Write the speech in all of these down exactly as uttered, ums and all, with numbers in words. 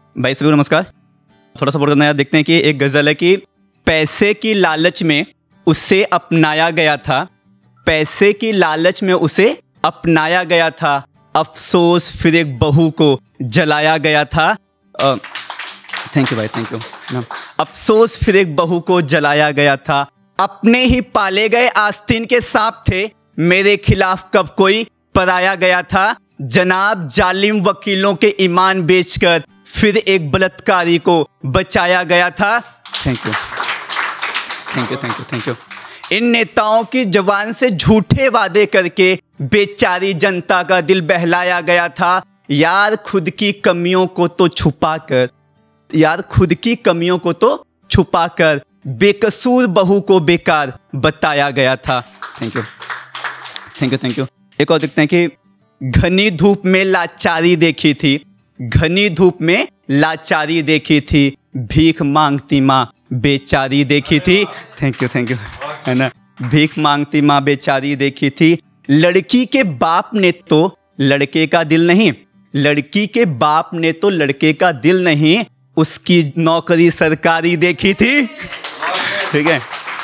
भाई सभी को नमस्कार। थोड़ा सपोर्ट करना यार। देखते हैं कि एक गज़ल है कि पैसे की लालच में उसे अपनाया गया था, पैसे की लालच में उसे अपनाया गया था, अफसोस फिर एक बहू को जलाया गया था। थैंक यू भाई, थैंक यू। अफसोस फिर एक बहू को जलाया गया था, अपने ही पाले गए आस्तीन के सांप थे, मेरे खिलाफ कब कोई पराया गया था। जनाब जालिम वकीलों के ईमान बेचकर फिर एक बलात्कारी को बचाया गया था। Thank you, thank you, thank you, thank you. इन नेताओं की जुबान से झूठे वादे करके बेचारी जनता का दिल बहलाया गया था। यार खुद की कमियों को तो छुपाकर, यार खुद की कमियों को तो छुपाकर बेकसूर बहू को बेकार बताया गया था। Thank you, thank you, thank you. एक और देखते हैं कि घनी धूप में लाचारी देखी थी, घनी धूप में लाचारी देखी थी, भीख मांगती माँ बेचारी देखी थी। थैंक यू, थैंक यू, है ना। भीख मांगती माँ बेचारी देखी थी। लड़की के बाप ने तो लड़के का दिल नहीं, लड़की के बाप ने तो लड़के का दिल नहीं, उसकी नौकरी सरकारी देखी थी। ठीक है।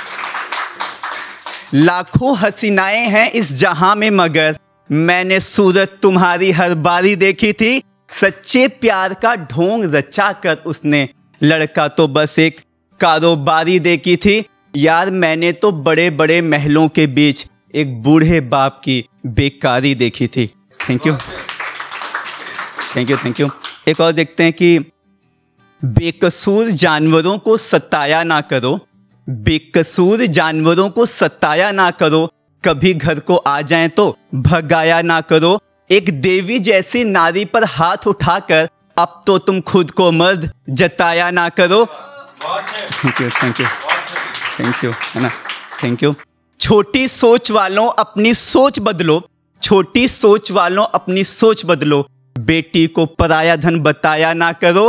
लाखों हसीनाएं हैं इस जहां में मगर मैंने सूरत तुम्हारी हर बारी देखी थी। सच्चे प्यार का ढोंग रचा कर उसने, लड़का तो बस एक कारोबारी देखी थी। यार मैंने तो बड़े बड़े महलों के बीच एक बूढ़े बाप की बेकारी देखी थी। Thank you, thank you, thank you. एक और देखते हैं कि बेकसूर जानवरों को सताया ना करो, बेकसूर जानवरों को सताया ना करो, कभी घर को आ जाएं तो भगाया ना करो। एक देवी जैसी नारी पर हाथ उठाकर अब तो तुम खुद को मर्द जताया ना करो। Thank you, thank you, thank you, है ना। Thank you. छोटी सोच वालों अपनी सोच बदलो, छोटी सोच वालों अपनी सोच बदलो, बेटी को पराया धन बताया ना करो।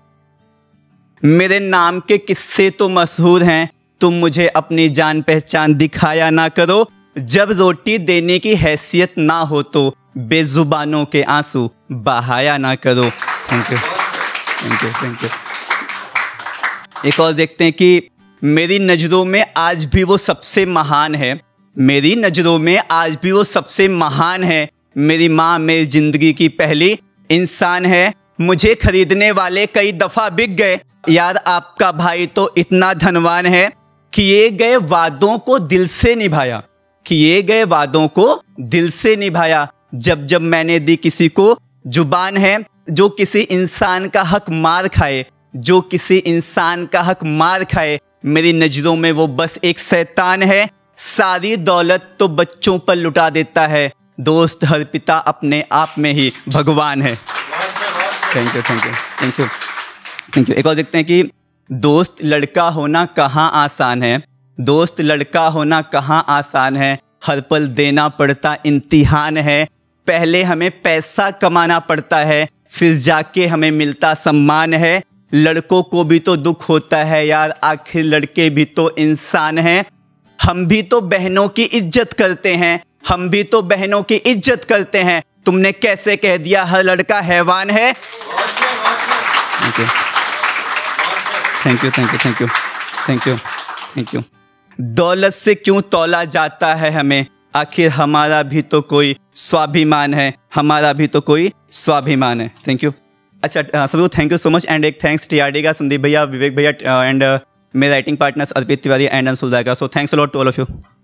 मेरे नाम के किस्से तो मशहूर हैं, तुम मुझे अपनी जान पहचान दिखाया ना करो। जब रोटी देने की हैसियत ना हो तो बेजुबानों के आंसू बहाया ना करो। Thank you, thank you, thank you. एक और देखते हैं कि मेरी नज़रों में आज भी वो सबसे महान है, मेरी नज़रों में आज भी वो सबसे महान है। मेरी माँ मेरी ज़िंदगी की पहली इंसान है। मुझे खरीदने वाले कई दफ़ा बिक गए, यार आपका भाई तो इतना धनवान है। किए गए वादों को दिल से निभाया, किए गए वादों को दिल से निभाया। जब जब मैंने दी किसी को जुबान है, जो किसी इंसान का हक मार खाए, जो किसी इंसान का हक मार खाए, मेरी नज़रों में वो बस एक शैतान है। सारी दौलत तो बच्चों पर लुटा देता है, दोस्त हर पिता अपने आप में ही भगवान है। Thank you, thank you, thank you, thank you. एक और देखते हैं कि दोस्त लड़का होना कहाँ आसान है, दोस्त लड़का होना कहाँ आसान है, हर पल देना पड़ता इम्तिहान है। पहले हमें पैसा कमाना पड़ता है, फिर जाके हमें मिलता सम्मान है। लड़कों को भी तो दुख होता है यार, आखिर लड़के भी तो इंसान हैं। हम भी तो बहनों की इज्जत करते हैं, हम भी तो बहनों की इज्जत करते हैं। तुमने कैसे कह दिया हर लड़का हैवान है। Thank you, thank you, thank you, thank you, thank you, thank you. दौलत से क्यों तौला जाता है हमें, आखिर हमारा भी तो कोई स्वाभिमान है, हमारा भी तो कोई स्वाभिमान है। Thank you. अच्छा सभी को thank you so much. And एक थैंक्स टीआरडी का, संदीप भैया, विवेक भैया, एंड मेरे writing partners Arpit Tiwari and Anshul दायका। So thanks a lot to all of you.